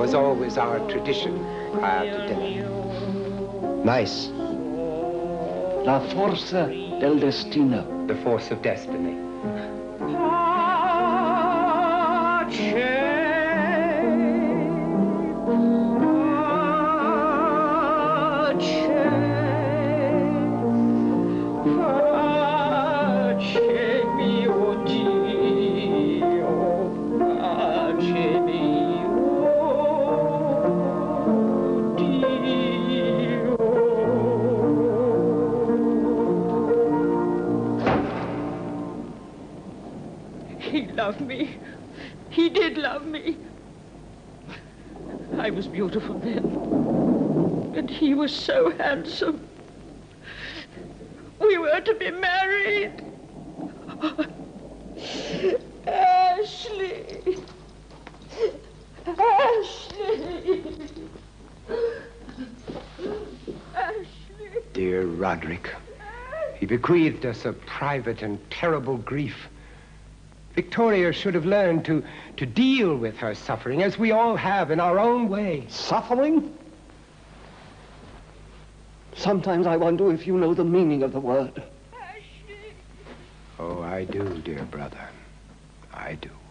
was always our tradition prior to dinner. Nice. La forza del destino. The force of destiny. He loved me. He did love me. I was beautiful then. And he was so handsome. We were to be married. Ashley. Ashley. Ashley. Dear Roderick, he bequeathed us a private and terrible grief. Victoria should have learned to deal with her suffering, as we all have in our own way. Suffering? Sometimes I wonder if you know the meaning of the word. Oh, I do, dear brother. I do.